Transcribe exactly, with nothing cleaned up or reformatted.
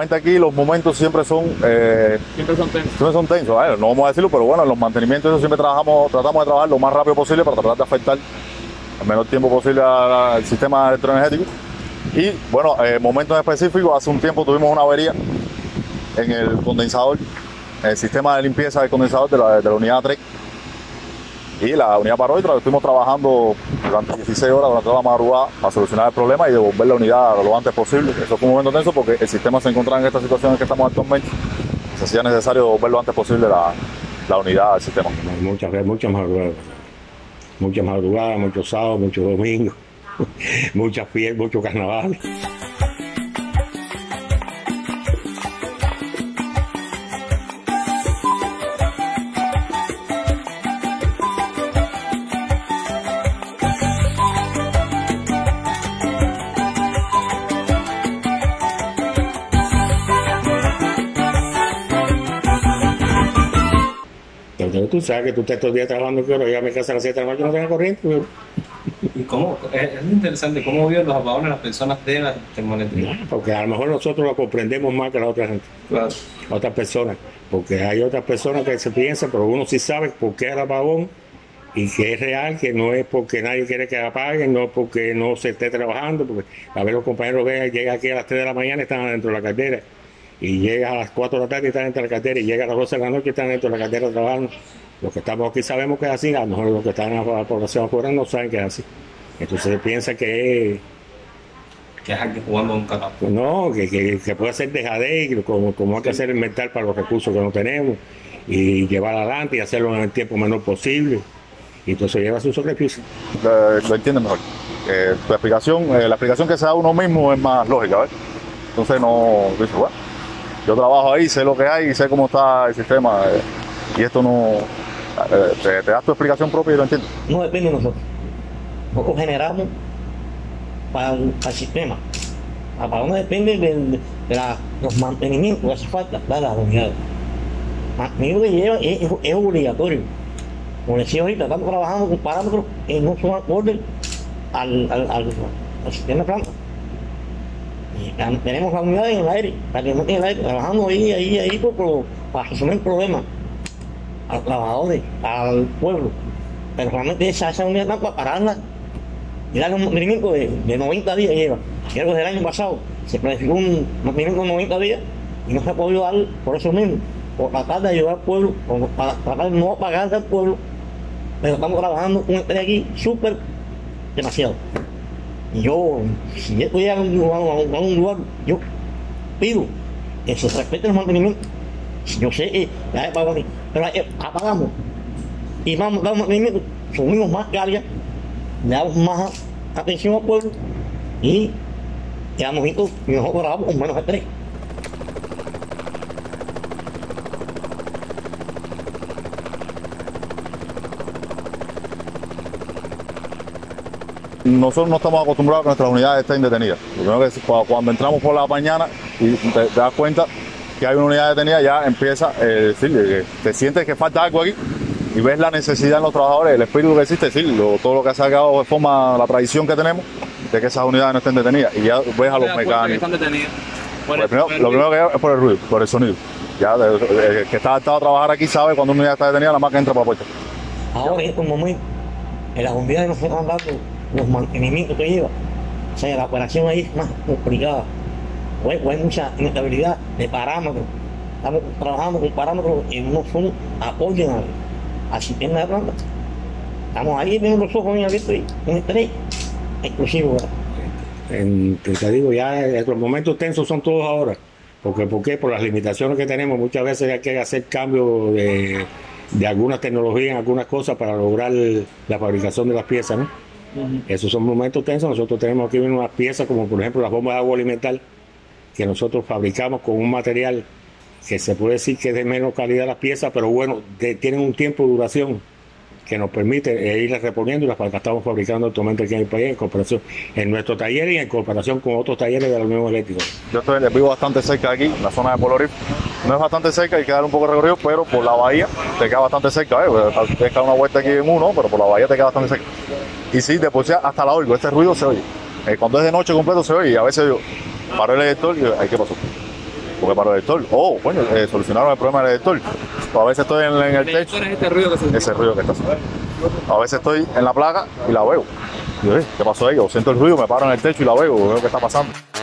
lógicamente aquí los momentos siempre son eh, siempre son tensos. Siempre son tensos, ¿eh? No vamos a decirlo, pero bueno, en los mantenimientos eso siempre trabajamos, tratamos de trabajar lo más rápido posible para tratar de afectar el menor tiempo posible al sistema electroenergético. Y bueno, eh, momentos específicos, hace un tiempo tuvimos una avería en el condensador, en el sistema de limpieza del condensador de la, de la unidad tres. Y la unidad paró y tra estuvimos trabajando durante dieciséis horas durante toda la madrugada para solucionar el problema y devolver la unidad lo antes posible. Eso fue un momento tenso porque el sistema se encontraba en esta situación en que estamos actualmente. Se hacía necesario devolver lo antes posible la, la unidad al sistema. Muchas veces, muchas madrugadas. Muchas madrugadas, muchos sábados, muchos domingos, muchas fiestas, muchos carnavales. Tú sabes que tú estás todos los días trabajando, que ahora ya me casa a las siete de la noche no tengo corriente. Pero... ¿Y cómo? Es, es interesante cómo viven los apagones las personas de la termoeléctrica. No, porque a lo mejor nosotros lo comprendemos más que la otra gente, claro. Otras personas, porque hay otras personas que se piensan, pero uno sí sabe por qué es el apagón y que es real, que no es porque nadie quiere que apaguen, no es porque no se esté trabajando, porque a ver los compañeros ven, llegan aquí a las tres de la mañana y están adentro de la caldera. Y llega a las cuatro de la tarde y están dentro de la caldera, y llega a las doce de la noche y están dentro de la caldera trabajando. Los que estamos aquí sabemos que es así, a lo mejor los que están en la población afuera no saben que es así. Entonces se piensa que es... Que es aquí jugando un catapulto. No, que, que, que puede ser dejadez, como, como hay que hacer inventar para los recursos que no tenemos, y llevar adelante y hacerlo en el tiempo menor posible. Y entonces lleva su sacrificio. Eh, lo entienden mejor. Eh, tu explicación, eh, la explicación que se da uno mismo es más lógica, ¿ves? Entonces no dice, bueno, yo trabajo ahí, sé lo que hay, sé cómo está el sistema, eh, y esto no... Eh, te, te das tu explicación propia y lo entiendes. No depende de nosotros. Nosotros generamos para el, para el sistema. Para uno depende de, de, de la, los mantenimientos que hace falta de las unidades. Mantenimiento que lleva es, es, es obligatorio. Como decía ahorita, estamos trabajando con parámetros que no son acordes al, al, al, al sistema de planta. Y tenemos la unidad en el aire, para que no tenga el aire, trabajando ahí, ahí, ahí, por, por, para resolver el problema a los trabajadores, al pueblo. Pero realmente esa, esa unidad está para pararla y darle un mantenimiento de, de noventa días lleva. Creo que desde el año pasado se planificó un mantenimiento de noventa días y no se ha podido dar por eso mismo, por tratar de ayudar al pueblo, por, para tratar de no apagar al pueblo, pero estamos trabajando un estrés aquí súper demasiado. Y yo, si yo estoy a un, a, un, a un lugar, yo pido que se respeten los mantenimientos. Yo sé que ya he pagado, pero apagamos y vamos a dar un mantenimiento, subimos más carga, le damos más atención al pueblo y quedamos listos y nosotros trabajamos con menos estrés. Nosotros no estamos acostumbrados a que nuestras unidades estén detenidas. Lo primero que es, cuando entramos por la mañana y te, te das cuenta que hay una unidad detenida, ya empieza a eh, decirle que te sientes que falta algo aquí y ves la necesidad en los trabajadores, el espíritu que existe, sí, lo, todo lo que ha sacado de forma la tradición que tenemos de que esas unidades no estén detenidas. Y ya ves a los mecánicos. Están detenidas. Bueno, el primero, lo primero que es por el ruido, por el sonido. Ya el que está adaptado a trabajar aquí sabe cuando una unidad está detenida, la más que entra por la puerta. Ahora en estos momentos, en las unidades nos están dando los mantenimientos que lleva. O sea, la operación ahí es más complicada. O hay, o hay mucha inestabilidad de parámetros. Estamos trabajando con parámetros que no son apoyen al, al sistema de planta. Estamos ahí viendo los ojos bien abiertos y un estrés exclusivo, ¿verdad? En, te digo, ya los momentos tensos son todos ahora. Porque, ¿por qué? Por las limitaciones que tenemos, muchas veces hay que hacer cambios de, de algunas tecnologías en algunas cosas para lograr la fabricación de las piezas, ¿no? Uh-huh. Esos son momentos tensos. Nosotros tenemos aquí unas piezas como por ejemplo las bombas de agua alimentar que nosotros fabricamos con un material que se puede decir que es de menos calidad las piezas, pero bueno, de, tienen un tiempo de duración que nos permite eh, irlas reponiendo y las estamos fabricando actualmente aquí en el país en cooperación en nuestro taller y en cooperación con otros talleres de la Unión Eléctrica. Yo estoy, vivo bastante cerca de aquí, en la zona de Polo Riff. No es bastante cerca, hay que dar un poco de recorrido, pero por la bahía te queda bastante cerca. ¿eh? Tienes que dar una vuelta aquí en uno, pero por la bahía te queda bastante cerca. Y sí, de por sí hasta la oigo, este ruido se oye. Eh, cuando es de noche completo se oye y a veces yo paro el elector y digo, ay, ¿qué pasó? porque paró el detector. Oh, coño, eh, solucionaron el problema del detector. Pues a veces estoy en, en el techo, es este ruido que se ese ruido que está haciendo. A veces estoy en la placa y la veo. Y yo, eh, ¿qué pasó ahí? O siento el ruido, me paro en el techo y la veo, veo qué está pasando.